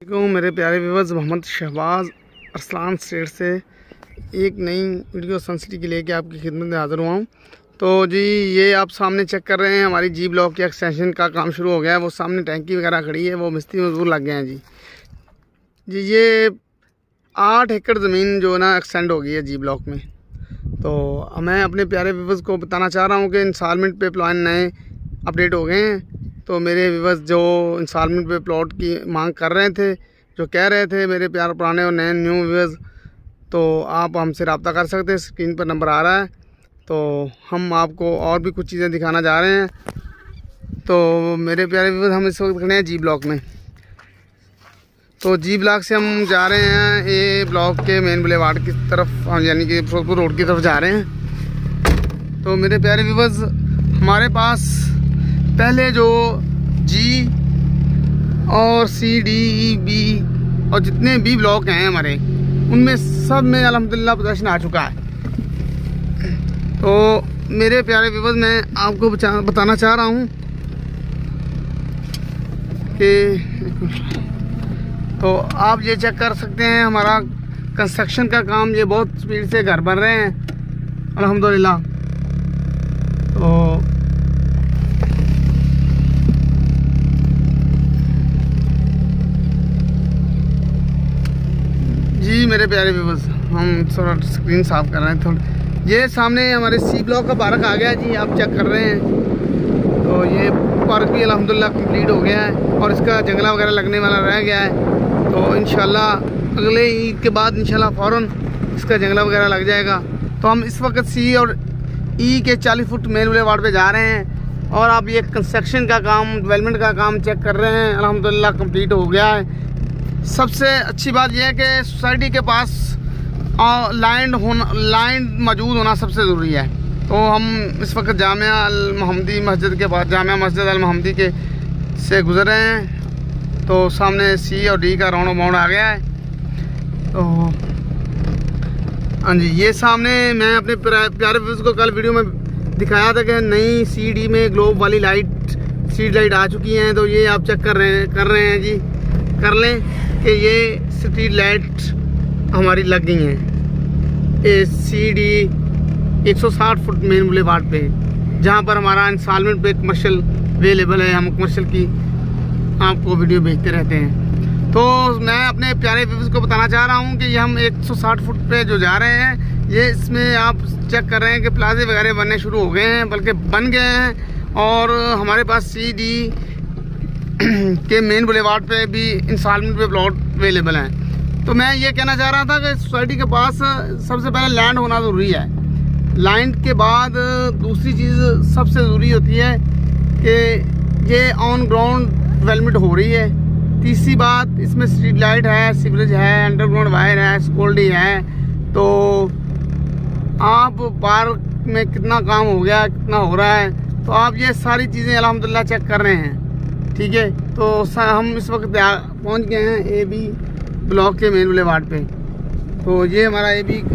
मेरे प्यारे viewers, Mohammad Shahbaz Arsalan state से एक नई वीडियो सनसिटी के लेके आपकी खिदमत में हाज़िर हुआ हूँ। तो जी ये आप सामने चेक कर रहे हैं, हमारी जी ब्लॉक के एक्सटेंशन का काम शुरू हो गया है। वो सामने टैंकी वगैरह खड़ी है, वो मिस्त्री मजदूर लग गए हैं जी। ये 8 एकड़ ज़मीन जो है ना एक्सटेंड हो गई है जी ब्लॉक में। तो मैं अपने प्यारे व्यूअर्स को बताना चाह रहा हूँ कि इंस्टॉलमेंट पे प्लान नए अपडेट हो गए हैं। तो मेरे व्यूअर्स जो इंस्टॉलमेंट पे प्लॉट की मांग कर रहे थे, जो कह रहे थे मेरे प्यार पुराने और नए न्यू व्यूअर्स, तो आप हमसे रब्ता कर सकते हैं। स्क्रीन पर नंबर आ रहा है। तो हम आपको और भी कुछ चीज़ें दिखाना जा रहे हैं। तो मेरे प्यारे व्यूअर्स, हम इस वक्त खड़े हैं जी ब्लॉक में। तो जी ब्लॉक से हम जा रहे हैं ए ब्लॉक के मेन बुलेवार्ड की तरफ, यानी कि फिरोजपुर रोड की तरफ जा रहे हैं। तो मेरे प्यारे व्यूअर्स, हमारे पास पहले जो जी और सी डी ई बी और जितने भी ब्लॉक हैं हमारे, उनमें सब में अल्हम्दुलिल्लाह पोजीशन आ चुका है। तो मेरे प्यारे व्यूअर्स, मैं आपको बताना चाह रहा हूँ कि तो आप ये चेक कर सकते हैं, हमारा कंस्ट्रक्शन का काम ये बहुत स्पीड से घर बन रहे हैं अल्हम्दुलिल्लाह। तो जी मेरे प्यारे व्यूअर्स, हम थोड़ा स्क्रीन साफ कर रहे हैं थोड़ा। ये सामने हमारे सी ब्लॉक का पार्क आ गया जी, आप चेक कर रहे हैं। तो ये पार्क भी अल्हम्दुलिल्लाह कंप्लीट हो गया है और इसका जंगला वगैरह लगने वाला रह गया है। तो इंशाल्लाह अगले ईद के बाद इंशाल्लाह फ़ौरन इसका जंगला वगैरह लग जाएगा। तो हम इस वक्त सी और ई के 40 फुट मेन बुलेवार्ड पे जा रहे हैं और आप ये कंस्ट्रक्शन का काम, डेवलपमेंट का काम चेक कर रहे हैं। अल्हम्दुलिल्लाह कंप्लीट हो गया है। सबसे अच्छी बात यह है कि सोसाइटी के पास लाइन मौजूद होना सबसे ज़रूरी है। तो हम इस वक्त जामिया अल मोहम्मदी मस्जिद के पास, जामिया मस्जिद अल मोहम्मदी के से गुजर रहे हैं। तो सामने सी और डी का राउंड बाउंड आ गया है। तो हाँ जी, ये सामने मैं अपने प्यारे व्यूअर्स को कल वीडियो में दिखाया था कि नई सी डी में ग्लोब वाली लाइट, स्ट्रीट लाइट आ चुकी हैं। तो ये आप चेक कर रहे हैं जी, कर लें कि ये स्ट्रीट लाइट हमारी लग गई हैं A C D 160 foot main boulevard पे, जहाँ पर हमारा इंस्टॉलमेंट पे कमर्शियल अवेलेबल है। हम कमर्शियल की आपको वीडियो भेजते रहते हैं। तो मैं अपने प्यारे व्यूअर्स को बताना चाह रहा हूँ कि ये हम 160 फुट पे जो जा रहे हैं, ये इसमें आप चेक कर रहे हैं कि प्लाजे वगैरह बनने शुरू हो गए हैं, बल्कि बन गए हैं। और हमारे पास सी डी के मेन बुलेवार्ड पे भी इंस्टॉलमेंट पे प्लॉट अवेलेबल हैं। तो मैं ये कहना चाह रहा था कि सोसाइटी के पास सबसे पहले लैंड होना ज़रूरी है। लैंड के बाद दूसरी चीज़ सबसे ज़रूरी होती है कि ये ऑन ग्राउंड डेवलपमेंट हो रही है। तीसरी बात, इसमें स्ट्रीट लाइट है, सीवरेज है, अंडरग्राउंड वायर है, स्कूल्डी है। तो आप पार्क में कितना काम हो गया, कितना हो रहा है, तो आप ये सारी चीज़ें अल्हम्दुलिल्लाह चेक कर रहे हैं। ठीक है, तो हम इस वक्त पहुंच गए हैं ए बी ब्लॉक के मेन बुलेवार्ड पे। तो ये हमारा ए बी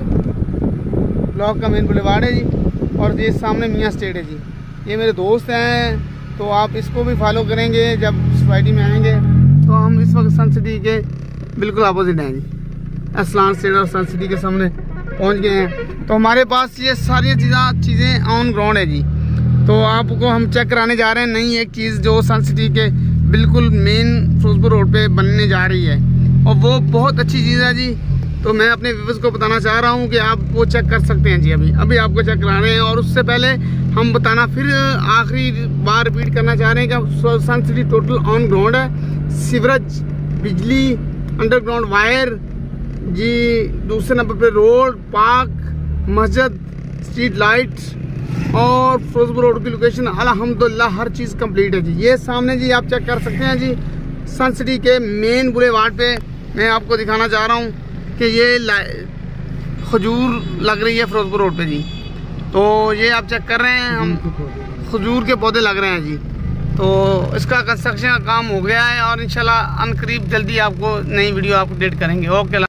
ब्लॉक का मेन बुलेवार्ड है जी। और ये सामने मियाँ स्टेट है जी। ये मेरे दोस्त हैं, तो आप इसको भी फॉलो करेंगे जब सोसाइटी में आएंगे। तो हम इस वक्त सन सिटी के बिल्कुल अपोजिट हैं जी, अरसलान स्टेट और सन सिटी के सामने पहुँच गए हैं। तो हमारे पास ये सारी चीज़ें ऑन ग्राउंड है जी। तो आपको हम चेक कराने जा रहे हैं नई एक चीज़ जो सन सिटी के बिल्कुल मेन फिरोजपुर रोड पे बनने जा रही है, और वो बहुत अच्छी चीज़ है जी। तो मैं अपने व्यूअर्स को बताना चाह रहा हूँ कि आप वो चेक कर सकते हैं जी। अभी आपको चेक करा रहे हैं। और उससे पहले हम बताना फिर आखिरी बार रिपीट करना चाह रहे हैं कि Sun City total on ground है। सीवरेज, बिजली, अंडरग्राउंड वायर जी, दूसरे नंबर पे रोड, पार्क, मस्जिद, स्ट्रीट लाइट और फिरोजपुर रोड की लोकेशन अल्हम्दुलिल्लाह हर चीज़ कंप्लीट है जी। ये सामने जी आप चेक कर सकते हैं जी, सन सिटी के मेन बुलेवार्ड पे मैं आपको दिखाना चाह रहा हूँ कि ये खजूर लग रही है फिरोजपुर रोड पे जी। तो ये आप चेक कर रहे हैं, हम खजूर के पौधे लग रहे हैं जी। तो इसका कंस्ट्रक्शन का काम हो गया है और इंशाल्लाह अनकरीब जल्दी आपको नई वीडियो आप अपडेट करेंगे। ओके।